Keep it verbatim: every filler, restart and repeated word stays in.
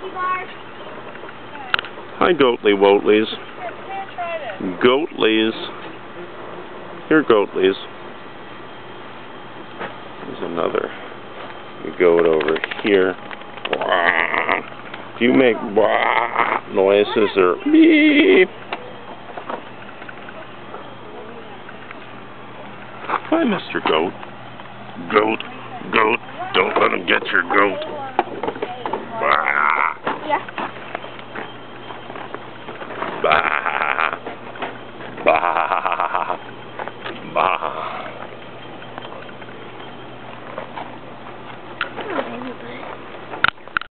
Hi, Goatly Woatleys. Goatleys. Here, Goatleys. There's another goat over here. If you make noises or beep. Hi, Mister Goat. Goat, goat, don't let him get your goat. Yeah.